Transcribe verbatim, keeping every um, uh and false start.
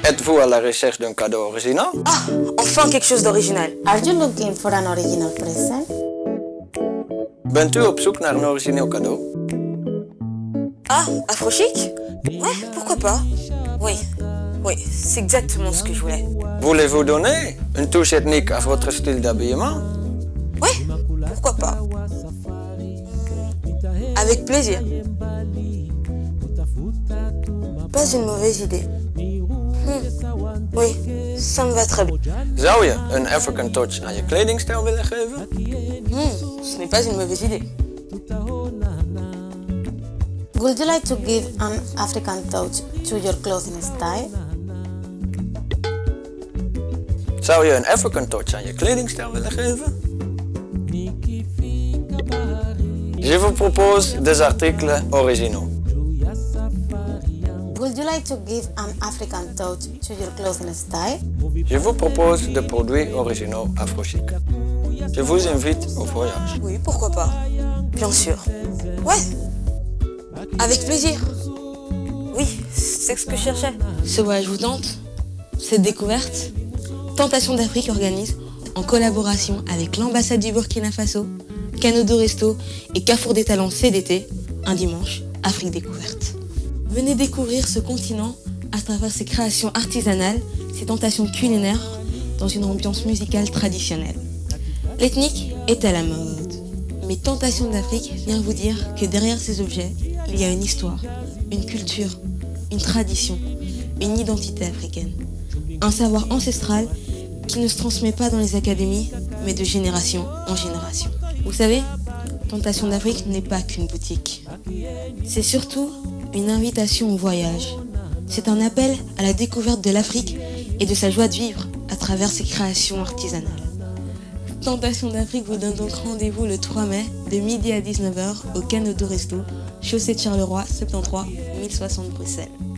Êtes-vous à la recherche d'un cadeau original? Ah, enfin quelque chose d'original. Are you looking for an original present? Bent u op zoek naar een origineel cadeau? Ah, afro-chic? Ouais, pourquoi pas. Oui, oui, c'est exactement ce que je voulais. Voulez-vous donner une touche ethnique à votre style d'habillement? Ouais, pourquoi pas. Avec plaisir. Pas une mauvaise idée. Hmm. Oui, ça me va très bien. Zou je een African touch aan je kledingstijl willen geven? Hmm, ce n'est pas une mauvaise idée. Would you like to give an African touch to your clothing style? Zou je een African touch aan je kledingstijl willen geven? Je vous propose des articles originaux. Would you like to give an African touch to your clothing style? Je vous propose des produits originaux afro-chic. Je vous invite au voyage. Oui, pourquoi pas. Bien sûr. Ouais, avec plaisir. Oui, c'est ce que je cherchais. Ce voyage vous tente? Cette découverte? Tentation d'Afrique organise, en collaboration avec l'ambassade du Burkina Faso, Canodo Resto et Carrefour des Talents C D T, un dimanche, Afrique Découverte. Venez découvrir ce continent à travers ses créations artisanales, ses tentations culinaires, dans une ambiance musicale traditionnelle. L'ethnique est à la mode, mais Tentation d'Afrique vient vous dire que derrière ces objets, il y a une histoire, une culture, une tradition, une identité africaine. Un savoir ancestral qui ne se transmet pas dans les académies, mais de génération en génération. Vous savez, Tentation d'Afrique n'est pas qu'une boutique. C'est surtout une invitation au voyage. C'est un appel à la découverte de l'Afrique et de sa joie de vivre à travers ses créations artisanales. Tentation d'Afrique vous donne donc rendez-vous le trois mai de midi à dix-neuf heures au Canodo Resto, chaussée de Charleroi, soixante-treize mille soixante Bruxelles.